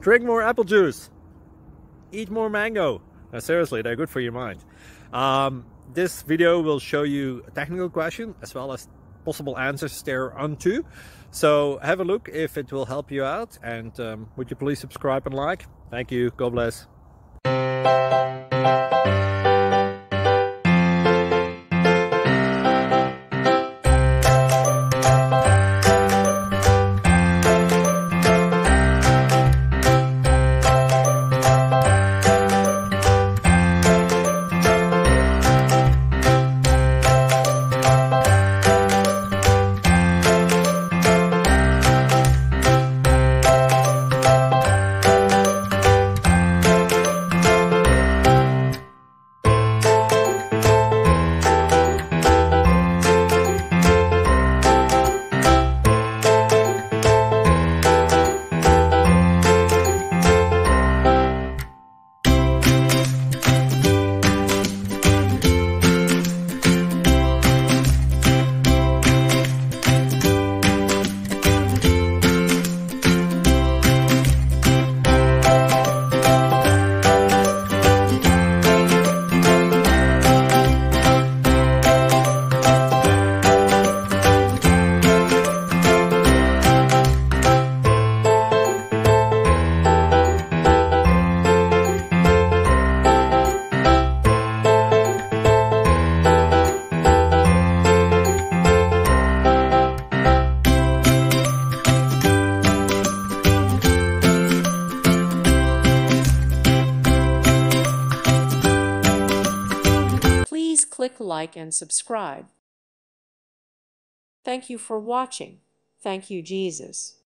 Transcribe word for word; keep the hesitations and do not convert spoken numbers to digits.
Drink more apple juice. Eat more mango. No, seriously, they're good for your mind. Um, this video will show you a technical question as well as possible answers thereunto. So have a look if it will help you out, and um, would you please subscribe and like? Thank you. God bless. Please click like and subscribe. Thank you for watching. Thank you, Jesus.